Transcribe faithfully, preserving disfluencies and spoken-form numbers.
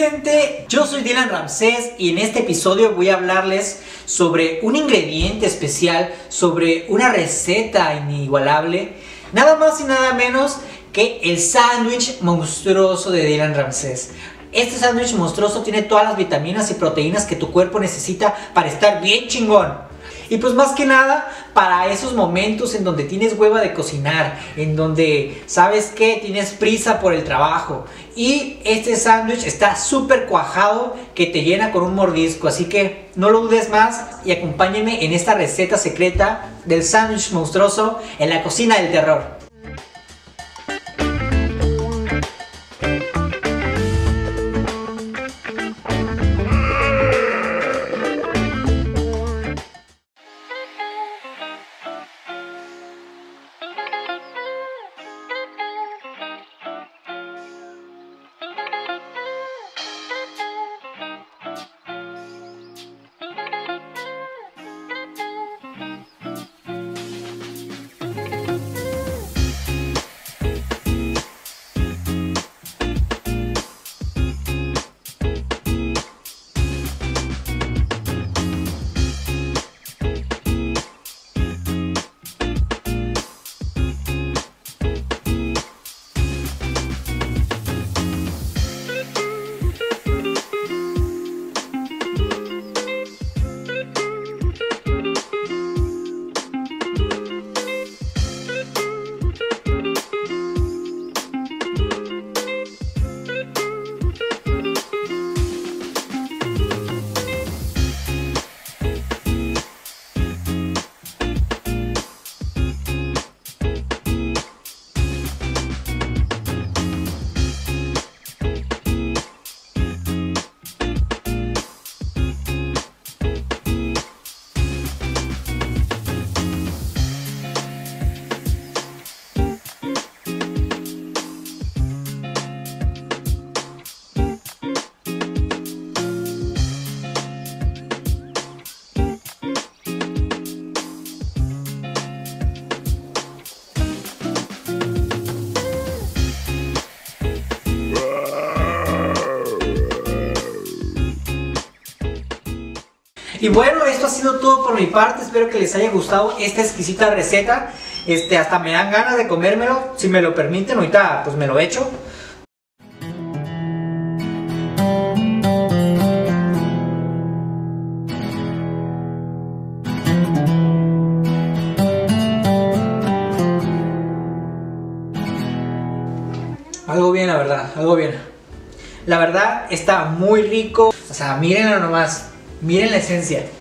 gente? Yo soy Dylan Ramsés y en este episodio voy a hablarles sobre un ingrediente especial, sobre una receta inigualable, nada más y nada menos que el sándwich monstruoso de Dylan Ramsés. Este sándwich monstruoso tiene todas las vitaminas y proteínas que tu cuerpo necesita para estar bien chingón. Y pues más que nada para esos momentos en donde tienes hueva de cocinar, en donde sabes que tienes prisa por el trabajo. Y este sándwich está súper cuajado que te llena con un mordisco. Así que no lo dudes más y acompáñenme en esta receta secreta del sándwich monstruoso en la cocina del terror. Y bueno, esto ha sido todo por mi parte. Espero que les haya gustado esta exquisita receta. Este, hasta me dan ganas de comérmelo, si me lo permiten. Ahorita pues me lo echo. Algo bien, la verdad, algo bien. La verdad está muy rico. O sea, mírenlo nomás. Miren la esencia.